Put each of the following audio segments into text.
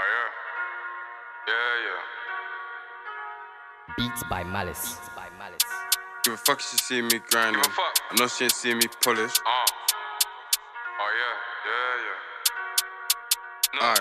Beats by Malice. Give a fuck if she see me grinding. I know she ain't see me polish. Alright.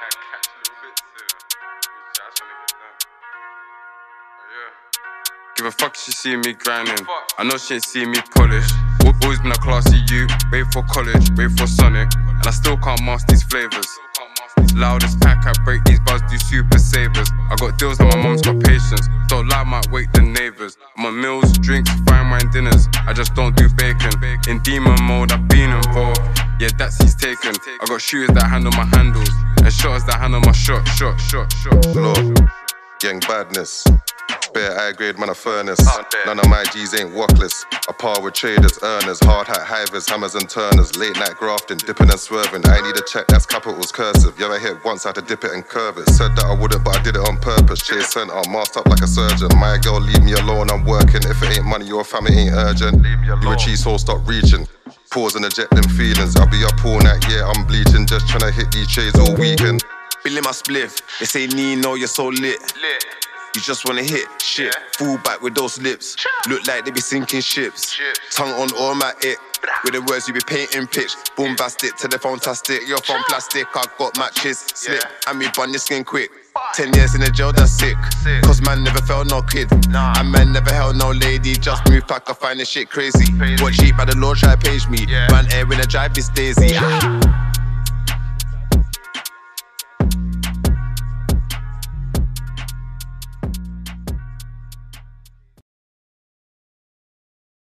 Give a fuck if she see me grinding. I know she ain't see me polish. Always been a classy youth. Wait for college, wait for Sonic. And I still can't master these flavors. Loudest pack, I break these bars, do super savers. I got deals that my mom's got patience. Don't lie, might wake the neighbors. I'm on meals, drinks, fine wine dinners. I just don't do bacon. In demon mode, I've been involved. Yeah, that's he's taken. I got shooters that handle my handles and shotters that handle my shot. Lord, gang badness. Bare high grade, man, a furnace. None of my G's ain't walkless. A par with traders, earners, hard hat hivers, hammers and turners. Late night grafting, dipping and swerving. I need a check, that's capitals cursive. You ever hit once, I had to dip it and curve it. Said that I wouldn't, but I did it on purpose. Chase center, masked up like a surgeon. My girl, leave me alone, I'm working. If it ain't money, your family ain't urgent. You a cheese hole, stop reaching. Pause and eject them feelings. I'll be up all night, yeah, I'm bleaching. Just tryna hit these shades all weekend. Billy my spliff, they say Nino, you're so lit. You just wanna hit shit, fall back with those lips. Look like they be sinking ships. Tongue on automatic, with the words you be painting pitch. Bombastic to the fantastic, you're from plastic. I got matches, slip, and we bun your skin quick. 10 years in the jail, that's sick. Cause man never felt no kid. And man never held no lady. Just move back, I find this shit crazy. What cheap by the Lord try to page me. Man air in a drive, this daisy.